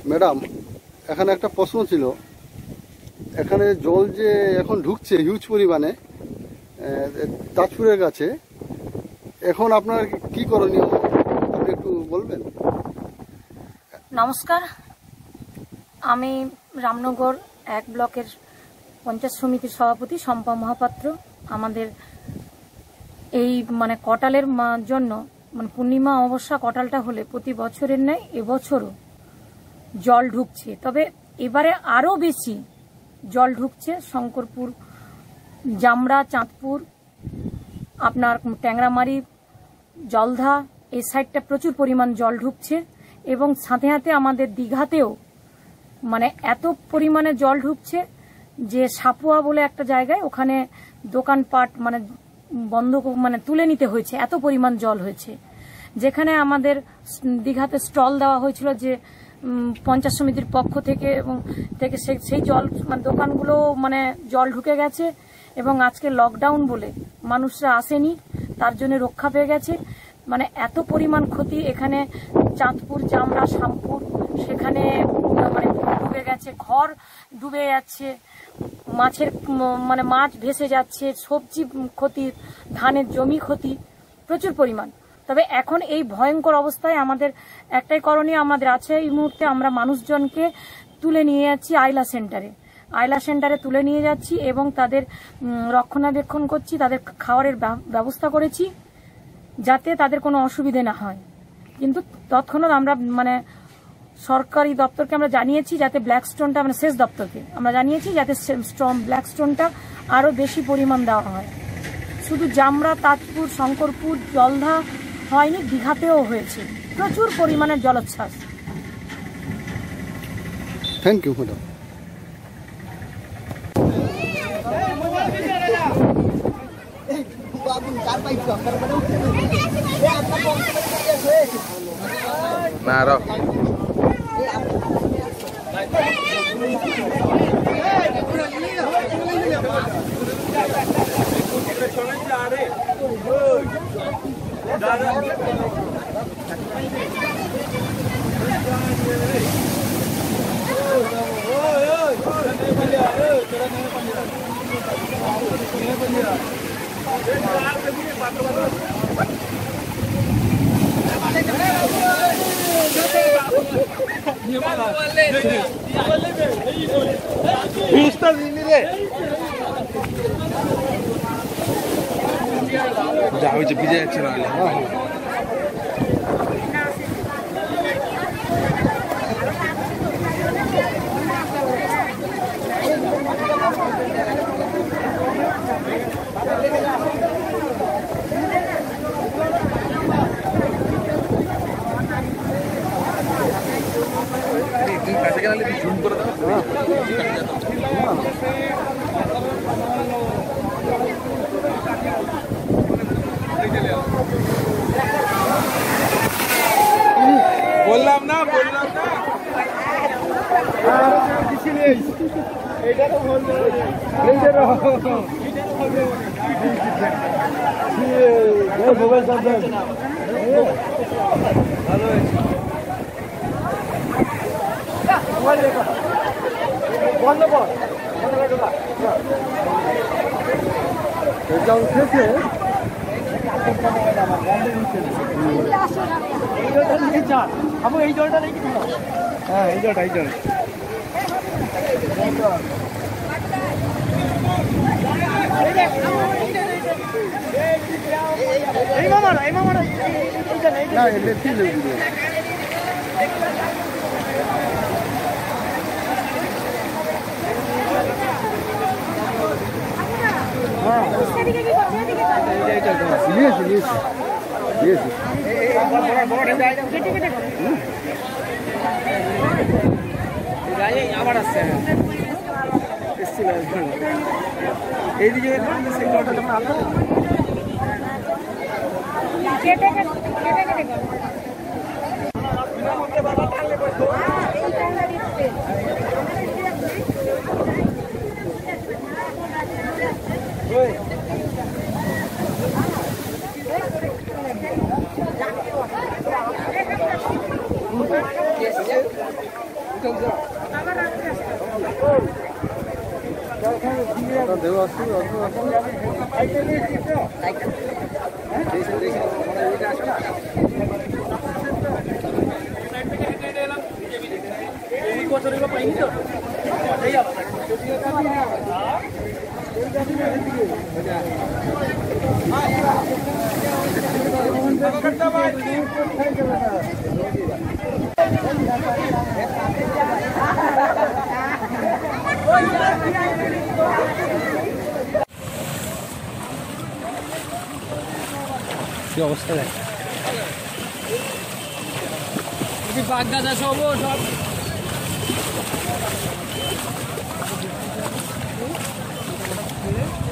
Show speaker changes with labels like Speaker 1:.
Speaker 1: Madam, এখানে একটা প্রশ্ন ছিল। এখানে জল যে এখন ঢুকছে হিউজ পরিমাণে তাজপুরের কাছে, এখন আপনার কি করণীয় আপনি একটু বলবেন?
Speaker 2: নমস্কার, আমি রামনগর 1 ব্লকের পঞ্চায়েত সমিতির সভাপতি শম্পা মহাপাত্র। আমাদের এই কটালের জন্য পূর্ণিমা অমাবস্যা কটালটা হলে প্রতি বছরের ন্যায় এবছরও জল ঢুকছে, তবে এবারে আরও বেশি জল ঢুকছে। শঙ্করপুর, জামরা, চাঁদপুর, আপনার ট্যাংরামারি, জলধা এই সাইডটা প্রচুর পরিমাণ জল ঢুকছে এবং সাথে সাথে আমাদের দীঘাতেও এত পরিমাণে জল ঢুকছে যে সাপুয়া বলে একটা জায়গায় ওখানে দোকানপাট বন্ধ তুলে নিতে হয়েছে, এত পরিমাণ জল হয়েছে। যেখানে আমাদের দীঘাতে স্টল দেওয়া হয়েছিল যে পঞ্চায়েত সমিতির পক্ষ থেকে এবং সেই জল দোকানগুলো জল ঢুকে গেছে এবং আজকে লকডাউন বলে মানুষরা আসেনি, তার জন্য রক্ষা পেয়ে গেছে। এত পরিমাণ ক্ষতি এখানে চাঁদপুর, জামরা, শ্যামপুর সেখানে ডুবে গেছে, ঘর ডুবে যাচ্ছে, মাছের মাছ ভেসে যাচ্ছে, সবজি ক্ষতি, ধানের জমি ক্ষতি প্রচুর পরিমাণ। তবে এখন এই ভয়ঙ্কর অবস্থায় আমাদের একটাই করণীয় আমাদের আছে। এই মুহূর্তে আমরা মানুষজনকে তুলে নিয়ে যাচ্ছি আইলা সেন্টারে তুলে নিয়ে যাচ্ছি এবং তাদের রক্ষণাবেক্ষণ করছি, তাদের খাবারের ব্যবস্থা করেছি যাতে তাদের কোনো অসুবিধে না হয়। কিন্তু তৎক্ষণাৎ আমরা সরকারি দপ্তরকে আমরা জানিয়েছি যাতে ব্ল্যাক স্টোনটা সেচ দপ্তরকে আমরা জানিয়েছি যাতে ব্ল্যাক স্টোনটা আরও বেশি পরিমাণ দেওয়া হয়। শুধু জামরা, তাজপুর, শঙ্করপুর, জলধা হয়নি, দীঘাতেও হয়েছে প্রচুর পরিমাণে জলোচ্ছ্বাস।
Speaker 1: Thank you madam.
Speaker 3: যা হয়েছে ভিজে যাচ্ছে না কাছে গেলে জুম করে দাও। বললাম না এইটা তো ভালো বন্ধ কর উঠেছে। এই জলটা নেই, হ্যাঁ এই জলটা আবার আসছে এইদিকে
Speaker 1: দেওয়া আসছে
Speaker 3: বছরগুলো পাইনি তো এই আলাদা
Speaker 1: কি অবস্থা দেখ
Speaker 3: বাগ গাছ আছে সব